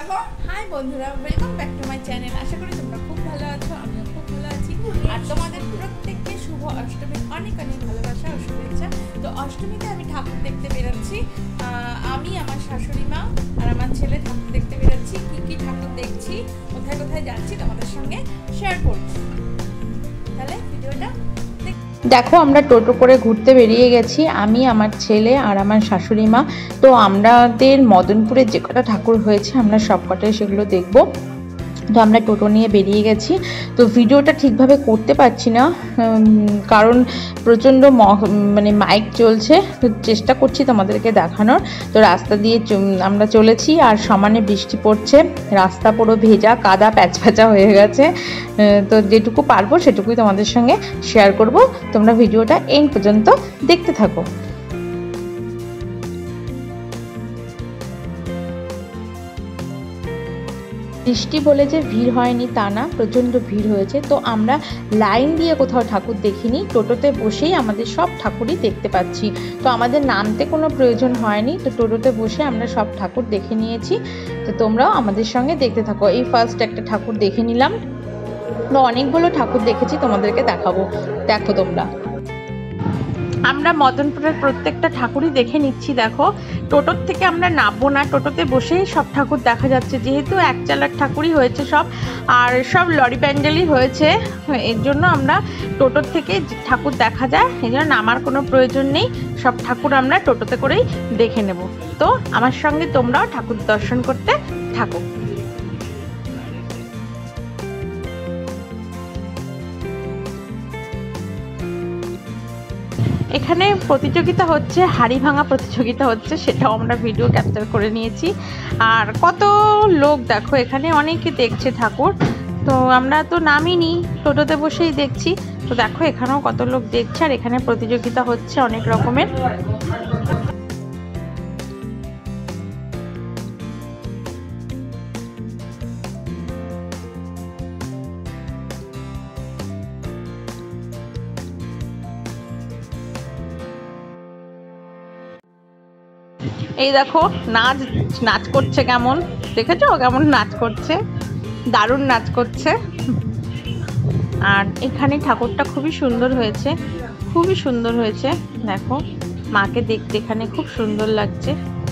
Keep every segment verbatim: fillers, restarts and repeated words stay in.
High बंधुरा welcome back to my channel. आशा करी তোমরা খুব ভালো আছো, আমিও খুব ভালো আছি। আর তোমাদের প্রত্যেককে শুভ অষ্টমীর অনেক অনেক ভালোবাসা ও শুভেচ্ছা। তো অষ্টমীতে আমি ঠাকুর দেখতে বেরোচ্ছি, আমি আমার শাশুড়ি মা আর আমার ছেলে ঠাকুর দেখতে বেরোচ্ছি। কী কী ঠাকুর দেখছি, কোথায় কোথায় যাচ্ছি তোমাদের সঙ্গে শেয়ার করব। তাহলে ভিডিওটা দেখো, আমরা টোটো করে ঘুরতে বেরিয়ে গেছি, আমি আমার ছেলে আর আমার শাশুড়ি মা। তো আমাদের মদনপুরে যে কটা ঠাকুর হয়েছে আমরা সব কটাই সেগুলো দেখব। তো আমরা টোটো নিয়ে বেরিয়ে গেছি। তো ভিডিওটা ঠিকভাবে করতে পারছি না, কারণ প্রচণ্ড মানে মাইক চলছে। তো চেষ্টা করছি তোমাদেরকে দেখানোর। তো রাস্তা দিয়ে আমরা চলেছি আর সমানে বৃষ্টি পড়ছে, রাস্তা পুরো ভেজা, কাদা প্যাচ প্যাচা হয়ে গেছে। তো যেটুকু পারবো সেটুকুই তোমাদের সঙ্গে শেয়ার করব। তোমরা ভিডিওটা এন্ড পর্যন্ত দেখতে থাকো। বৃষ্টি বলে যে ভিড় হয়নি তা না, প্রচণ্ড ভিড় হয়েছে। তো আমরা লাইন দিয়ে কোথাও ঠাকুর দেখিনি, টোটোতে বসেই আমাদের সব ঠাকুরই দেখতে পাচ্ছি। তো আমাদের নামতে কোনো প্রয়োজন হয়নি, তো টোটোতে বসে আমরা সব ঠাকুর দেখে নিয়েছি। তো তোমরাও আমাদের সঙ্গে দেখতে থাকো। এই ফার্স্ট একটা ঠাকুর দেখে নিলাম, তো অনেকগুলো ঠাকুর দেখেছি, তোমাদেরকে দেখাবো, দেখো তোমরা। আমরা মদনপুরের প্রত্যেকটা ঠাকুরই দেখে নিচ্ছি। দেখো, টোটোর থেকে আমরা নামবো না, টোটোতে বসেই সব ঠাকুর দেখা যাচ্ছে, যেহেতু এক চালার ঠাকুরই হয়েছে সব, আর সব লরি প্যান্ডেলই হয়েছে। এর জন্য আমরা টোটোর থেকে ঠাকুর দেখা যায়, এই জন্য নামার কোনো প্রয়োজন নেই। সব ঠাকুর আমরা টোটোতে করেই দেখে নেব। তো আমার সঙ্গে তোমরাও ঠাকুর দর্শন করতে থাকো। এখানে প্রতিযোগিতা হচ্ছে, হাড়ি ভাঙা প্রতিযোগিতা হচ্ছে, সেটাও আমরা ভিডিও ক্যাপচার করে নিয়েছি। আর কত লোক দেখো, এখানে অনেকে দেখছে ঠাকুর। তো আমরা তো নামিনি, টোটোতে বসেই দেখছি। তো দেখো এখানেও কত লোক দেখছে, আর এখানে প্রতিযোগিতা হচ্ছে অনেক রকমের। এই দেখো নাচ নাচ করছে, কেমন দেখেছো, কেমন নাচ করছে, দারুণ নাচ করছে। আর এখানে ঠাকুরটা খুবই সুন্দর হয়েছে, খুবই সুন্দর হয়েছে। দেখো মাকে দেখতে এখানে খুব সুন্দর লাগছে।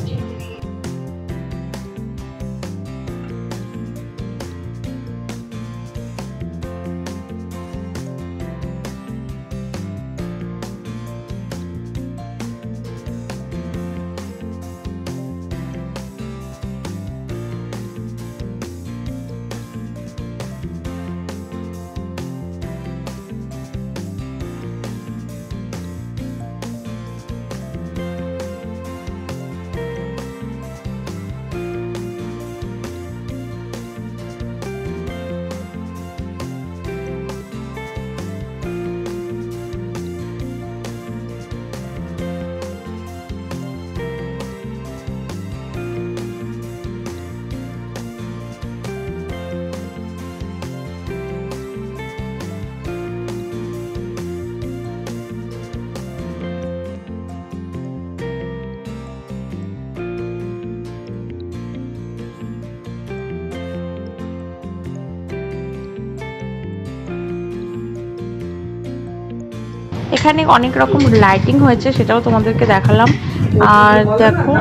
এখানে অনেক রকম লাইটিং হয়েছে, সেটাও তোমাদেরকে দেখালাম। আর দেখো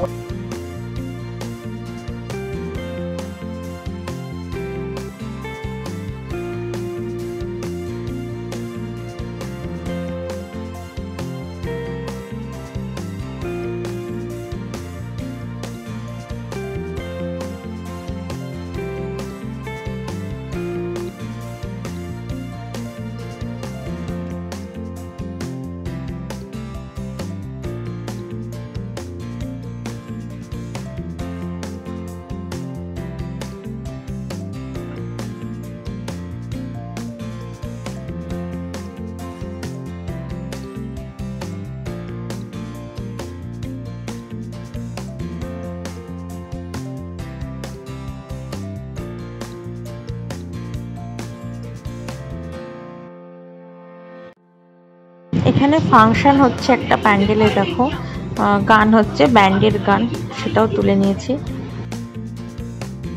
এখানে ফাংশন হচ্ছে একটা প্যান্ডেলে, দেখো গান হচ্ছে, ব্যান্ডের গান, সেটাও তুলে নিয়েছি।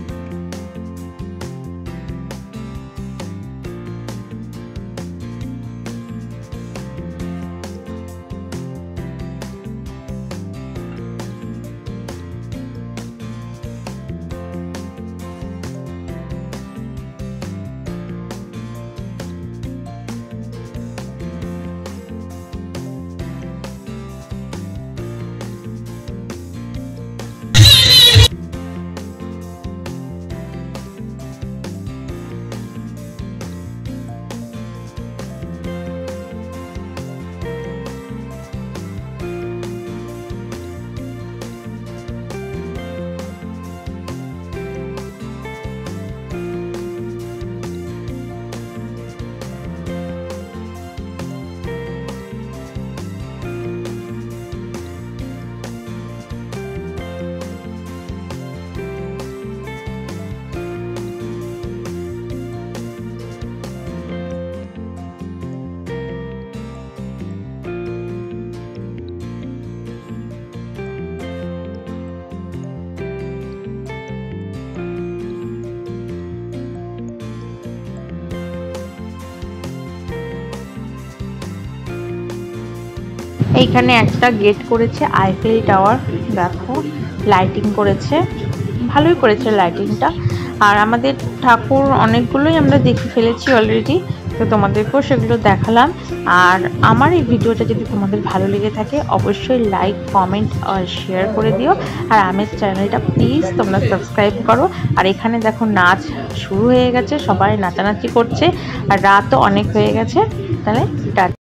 এইখানে একটা গেট করেছে আইফেল টাওয়ার, দেখো লাইটিং করেছে, ভালোই করেছে লাইটিংটা। আর আমাদের ঠাকুর অনেকগুলোই আমরা দেখে ফেলেছি অলরেডি, তো তোমাদেরকেও সেগুলো দেখালাম। আর আমার এই ভিডিওটা যদি তোমাদের ভালো লেগে থাকে অবশ্যই লাইক কমেন্ট আর শেয়ার করে দিও। আর আমার চ্যানেলটা প্লিজ তোমরা সাবস্ক্রাইব করো। আর এখানে দেখো নাচ শুরু হয়ে গেছে, সবাই নাচানাচি করছে, আর রাতও অনেক হয়ে গেছে। তাহলে টাটা।